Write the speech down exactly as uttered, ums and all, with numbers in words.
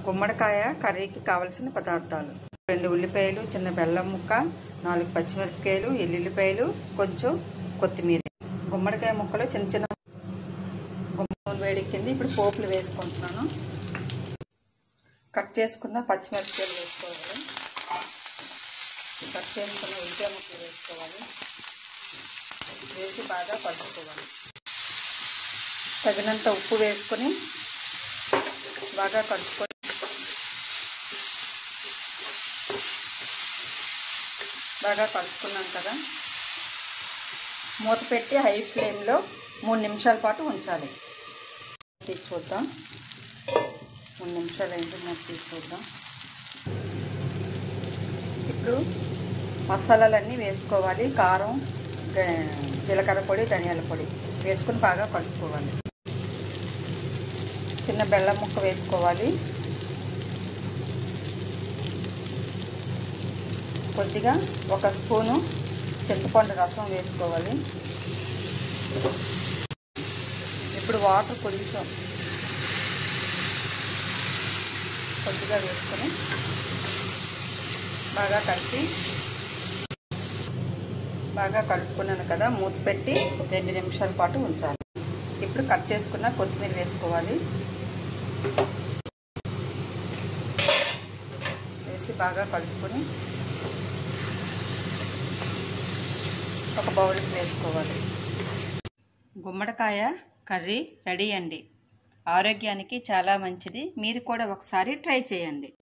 గుమ్మడికాయ కర్రీకి కావలసిన పదార్థాలు: రెండు ఉల్లిపాయలు, చిన్న బెల్లం ముక్క, నాలుగు పచ్చిమిరపకాయలు, ఎల్లుల్లిపాయలు, కొంచెం కొత్తిమీర. గుమ్మడికాయ ముక్కలు చిన్న చిన్న నూనె వేడెక్కింది. ఇప్పుడు పోపులు వేసుకుంటున్నాను. కట్ చేసుకున్న పచ్చిమిరపకాయలు వేసుకోవాలి. కట్ చేసుకున్న ఉల్లిపాయ ముక్కలు వేసుకోవాలి. వేసి బాగా కలుపుకోవాలి. తగినంత ఉప్పు వేసుకొని బాగా కలుపుకొని బాగా కలుపుకున్నాం కదా, మూత పెట్టి హై ఫ్లేమ్లో మూడు నిమిషాల పాటు ఉంచాలి. తీసి చూద్దాం. మూడు నిమిషాలు అయింది. మూత తీసి చూద్దాం. ఇప్పుడు మసాలాలన్నీ వేసుకోవాలి. కారం, జీలకర్ర పొడి, ధనియాల పొడి వేసుకొని బాగా కలుపుకోవాలి. చిన్న బెల్లం ముక్క వేసుకోవాలి. కొద్దిగా ఒక స్పూను చింతపండు రసం వేసుకోవాలి. ఇప్పుడు వాటర్ కొంచెం కొద్దిగా వేసుకొని బాగా కలిపి బాగా కలుపుకున్నాను కదా, మూత పెట్టి రెండు నిమిషాల పాటు ఉంచాలి. ఇప్పుడు కట్ చేసుకున్న కొత్తిమీర వేసుకోవాలి. వేసి బాగా కలుపుకొని ఒక బౌల్కి వేసుకోవాలి. గుమ్మడికాయ కర్రీ రెడీ అండి. ఆరోగ్యానికి చాలా మంచిది. మీరు కూడా ఒకసారి ట్రై చేయండి.